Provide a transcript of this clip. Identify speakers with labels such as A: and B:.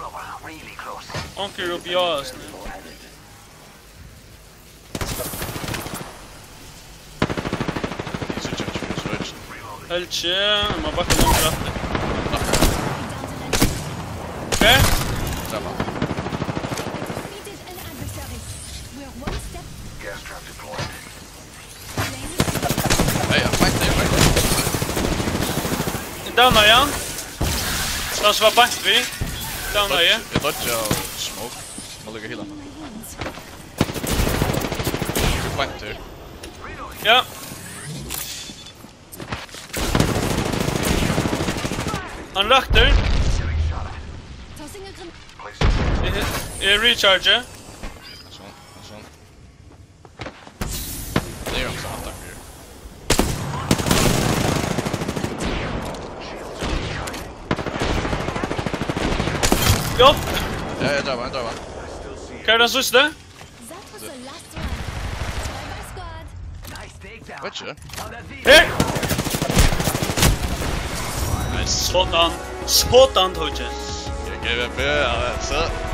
A: Onkel Rubias. Helche, ma backa någon kraftigt. Okej?
B: Samma. Nej, jag fighter.
A: Downa igen. Den som var bank vid. Downa igen.
B: Jag dodgar smoke. Man lägger hela. Fighter.
A: Ja. Han rakter. Recharger.
B: Sån. Det är också attack ju.
A: Ja.
B: Ja, jag drar.
A: Kan den sista?
B: Vet du?
A: Här. Nice. Sådan. Sådan, Toje.
B: Jag ger mig på.